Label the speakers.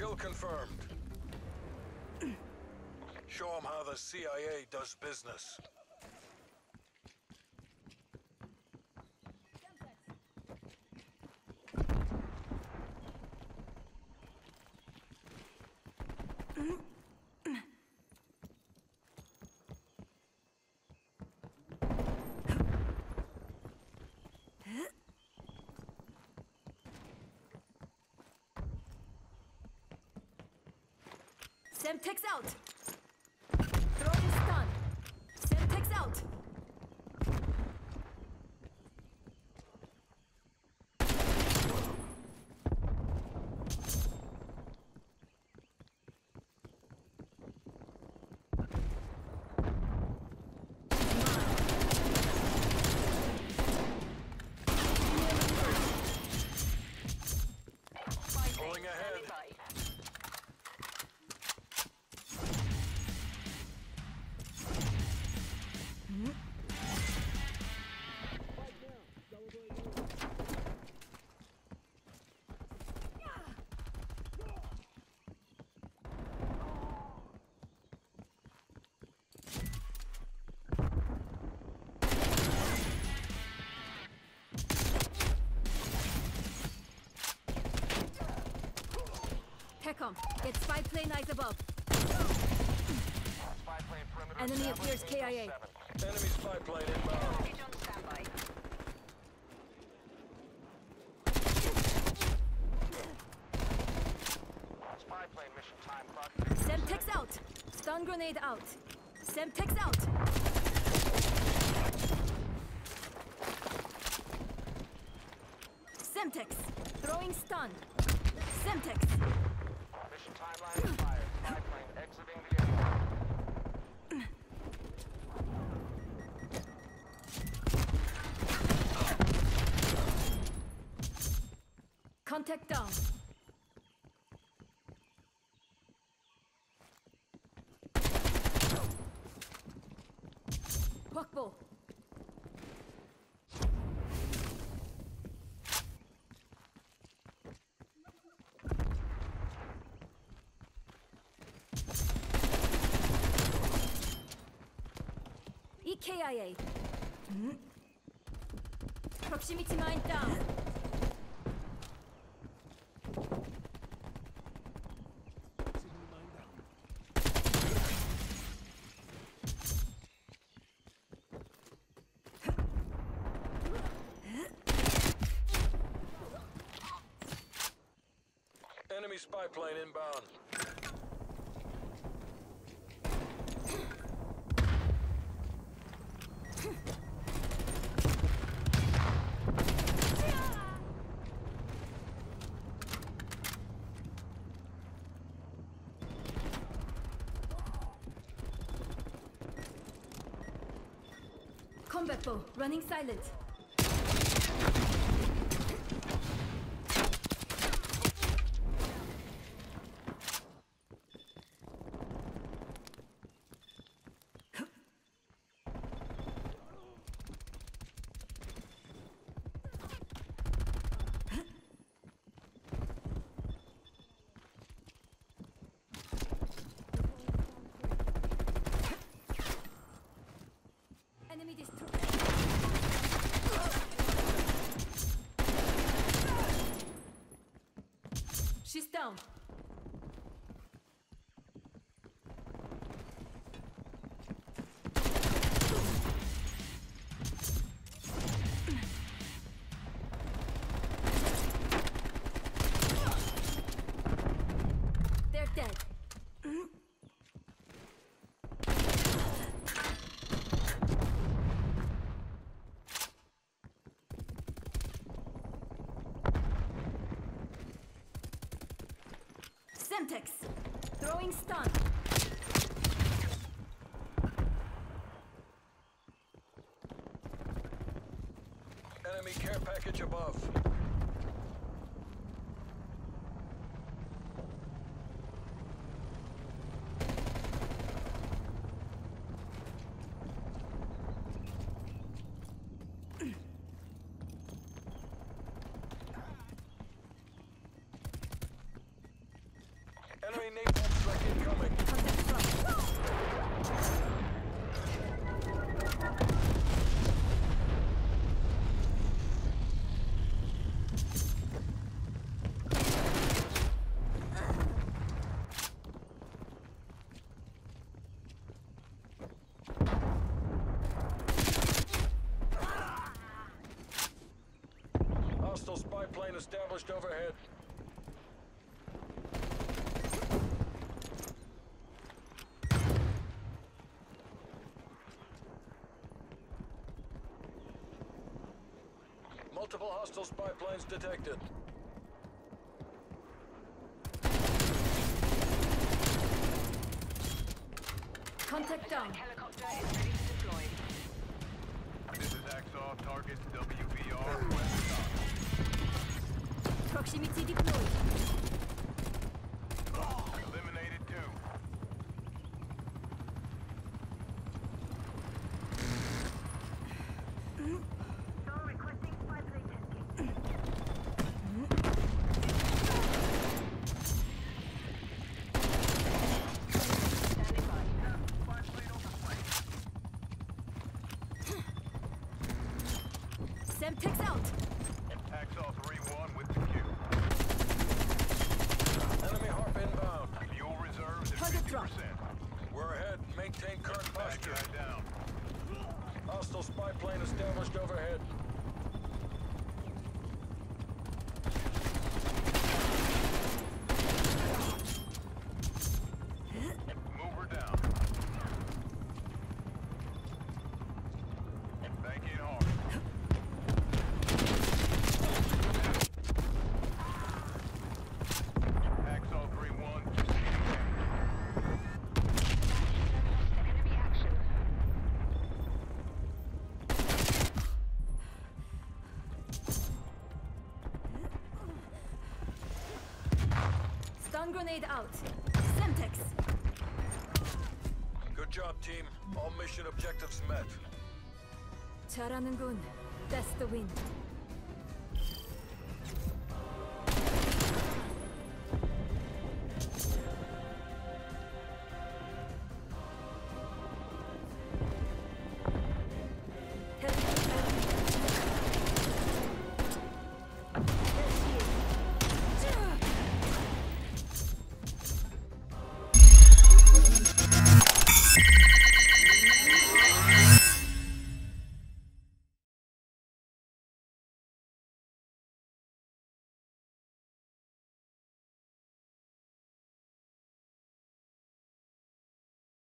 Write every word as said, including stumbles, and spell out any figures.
Speaker 1: Kill confirmed. Show them how the C I A does business.
Speaker 2: Semtex out! Throwing stun! Semtex out!
Speaker 1: Pulling ahead.
Speaker 2: TACOM, get spy plane eyes above.
Speaker 3: Spy plane perimeter
Speaker 2: Enemy
Speaker 3: established.
Speaker 2: appears K I A.
Speaker 3: Seven.
Speaker 1: Enemy spy plane inbound.
Speaker 4: Package on standby.
Speaker 3: Spy plane mission time clock.
Speaker 2: Semtex out! Stun grenade out! Semtex out! Semtex! Throwing stun! Semtex!
Speaker 3: Mission timeline expired. Spy plane exiting the area.
Speaker 2: Contact down! Hawkball! E K I A. Proximity mine down.
Speaker 1: Enemy spy plane inbound.
Speaker 2: Combat bow, running silent. Enemy destroyed. She's down. They're dead. Semtex! Throwing stun!
Speaker 1: Enemy care package above. spy plane established overhead. Multiple hostile spy planes detected.
Speaker 2: Contact down.
Speaker 4: Helicopter is ready to deploy.
Speaker 3: This is Axel, target W B R west stop.
Speaker 2: Proximity deployed.
Speaker 3: Eliminated two.
Speaker 4: Requesting spy plane testing. Standing by.
Speaker 3: Spy plane overflight.
Speaker 2: Semtex out.
Speaker 3: Axel three one with the Q.
Speaker 1: Enemy harp inbound.
Speaker 3: Fuel reserves at
Speaker 2: Target
Speaker 3: fifty
Speaker 2: drop.
Speaker 3: percent.
Speaker 1: We're ahead. Maintain current
Speaker 3: Bad
Speaker 1: posture.
Speaker 3: guy down.
Speaker 1: Hostile spy plane established overhead.
Speaker 3: Move her down. Bank in hard. Axel three one, proceeding in.
Speaker 4: Enemy action.
Speaker 2: Stun grenade out. Semtex.
Speaker 1: Good job, team. All mission objectives met.
Speaker 2: 잘하는군. That's the win.